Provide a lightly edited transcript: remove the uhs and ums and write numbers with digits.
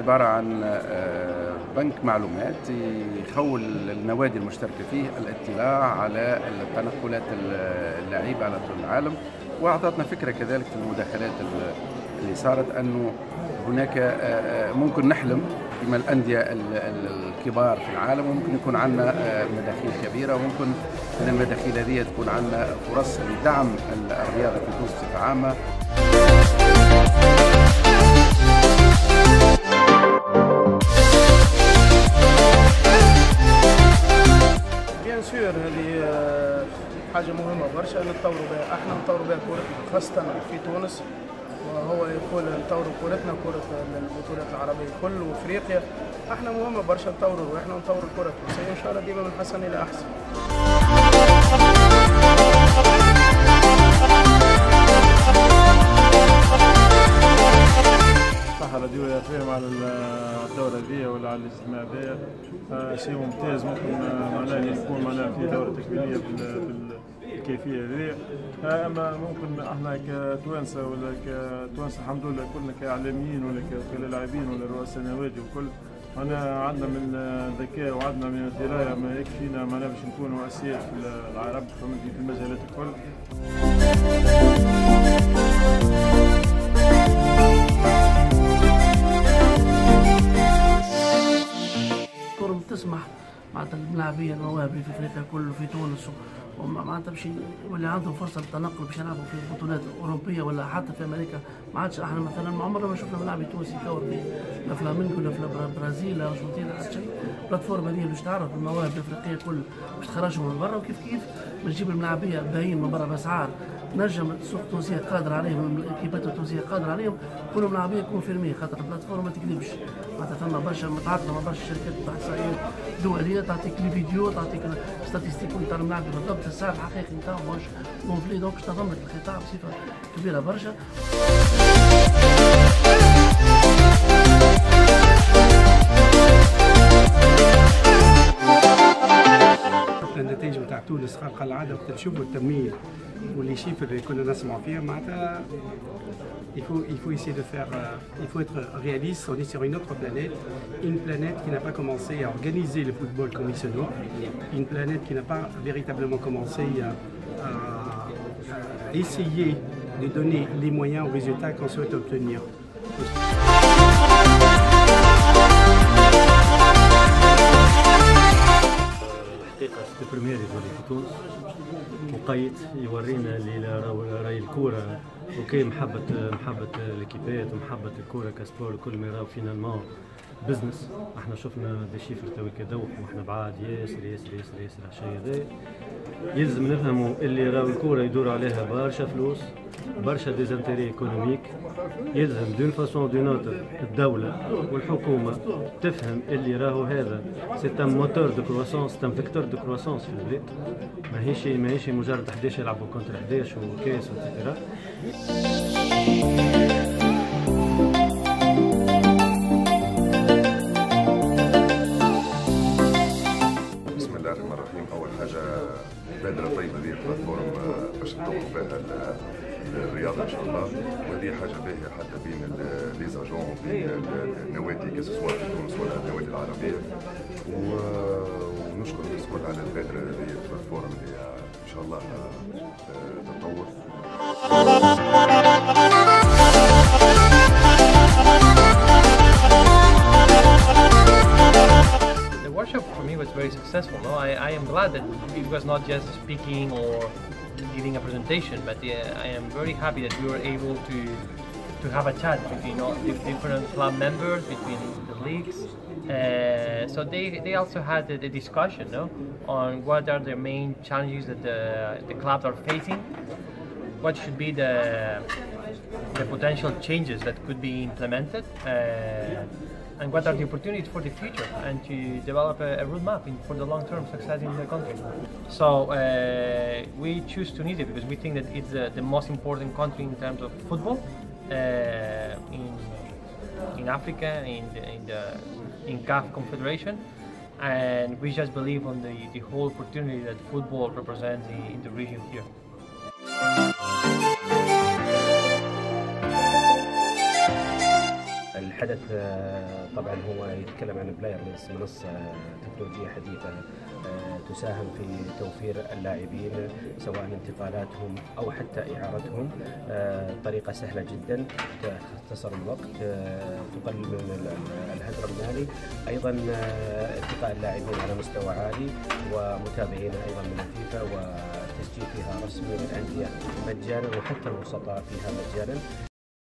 عبارة عن بنك معلومات يخول النوادي المشتركة فيه الاطلاع على تنقلات اللاعبين على طول العالم. وأعطتنا فكرة كذلك في المداخلات اللي صارت أنه هناك ممكن نحلم بما الأندية الكبار في العالم، وممكن يكون عندنا مداخيل كبيرة، وممكن من المداخيل هذه تكون عندنا فرص لدعم الرياضة في تونس بصفة عامة. بيان سور هذه حاجة مهمة برشا نتطوروا بها، احنا نطوروا بها كورتنا خاصة في تونس، وهو يقول نطوروا كورتنا كرة البطولات العربية كل وافريقيا، احنا مهمة برشا نطوروا واحنا نطوروا الكرة التونسية ان شاء الله ديما من حسن الى احسن. صح الراديو يفهم على الدورة ذي ولا على الاجتماع ذي شيء ممتاز، ممكن معناه يكون معناه في دورة تكميلية بالكيفية ذي، اما ممكن احنا كتوانسة ولا كتوانسة الحمد لله كلنا كاعلاميين ولا كلاعبين ولا رؤساء نوادي وكل أنا عندنا من ذكاء وعندنا من الدراية ما يكفينا معناه باش نكونوا أسياد في العرب في المجالات الكل. تسمح معناتها الملاعبيه المواهب اللي في افريقيا كله في تونس ومعناتها باش واللي عندهم فرصه للتنقل باش يلعبوا في بطولات اوروبيه ولا حتى في امريكا. ما عادش احنا مثلا ما عمرنا ما شفنا ملاعب تونسي يكور في لا فلامينغو لا في البرازيل لا ارجنتين لا حتى شيء. البلاتفورم هذه باش تعرف المواهب الافريقيه كل باش تخرجهم من برا، وكيف باش تجيب الملاعبيه باين من برا باسعار نجم السوق التونسيه قادر عليهم، الاكيبات التونسيه قادر عليهم، كل ملاعبيه يكون فيرمي خاطر البلاتفورم ما تكذبش. معناتها ثم برشا متعاقده مع برشا شركات احصائيات دوليه تعطيك لي فيديو تعطيك ستاتيستيك نتاع الملاعب بالضبط السعر الحقيقي نتاعهم ماهوش مونفلي، دونك باش تنظم لك القطاع بصفه كبيره برشا. النتائج نتاع تونس خارقه العاده وقت نشوفوا التمويل واللي شيفر اللي كنا نسمعوا فيها معناتها il faut essayer de faire, il faut être réaliste. On est sur une autre planète qui n'a pas commencé à organiser le football comme il se doit, une planète qui n'a pas véritablement commencé à essayer de donner les moyens aux résultats qu'on souhaite obtenir. البريمير يولي في تونس وقيت يورينا اللي راهي الكورة وكي محبة الكيبات ومحبة الكورة كسبور وكل ما راهو فينالمون بزنس. احنا شفنا دي شيفر توي كدوخ واحنا بعاد ياسر ياسر ياسر ياسر الشيء هذا. يلزم نفهموا اللي راهو الكورة يدور عليها برشا فلوس برشا ديزانتيري ايكونوميك. يلزم دون فاسون دون اوتر الدولة والحكومة تفهم اللي راهو هذا سي ان موتور دو كرواسونس، سي ان فيكتور دو كرواسونس في البلاد. ماهيش مجرد 11 يلعبوا كونتر 11 وكاس وتيترا. بسم الله الرحمن الرحيم. أول حاجة بادرة طيبة هذه البلاتفورم باش نطور بها الرياضة إن شاء الله، وهذه حاجة باهية حتى بين لي زاجون وبين النوادي كسوا في تونس ولا النوادي العربية، ونشكر الناس الكل على البادرة هذه البلاتفورم اللي إن شاء الله تتطور. The workshop for me was very successful. No? I am glad that it was not just speaking or giving a presentation, but I am very happy that we were able to have a chat between all the different club members, between the leagues. So they also had the discussion, no, on what are the main challenges that the clubs are facing, what should be the potential changes that could be implemented, and what are the opportunities for the future, and to develop a roadmap for the long-term success in the country. So we choose Tunisia because we think that it's the most important country in terms of football in Africa, in CAF Confederation, and we just believe on the whole opportunity that football represents in the region here. الحدث طبعا هو يتكلم عن بلايرلس، منصة تكنولوجية حديثة تساهم في توفير اللاعبين سواء انتقالاتهم أو حتى إعارتهم، طريقة سهلة جدا تختصر الوقت، تقلل من الهدر المالي، أيضا اتقاء اللاعبين على مستوى عالي، ومتابعين أيضا من الفيفا، والتسجيل فيها رسمي للأندية مجانا، وحتى الوسطاء فيها مجانا.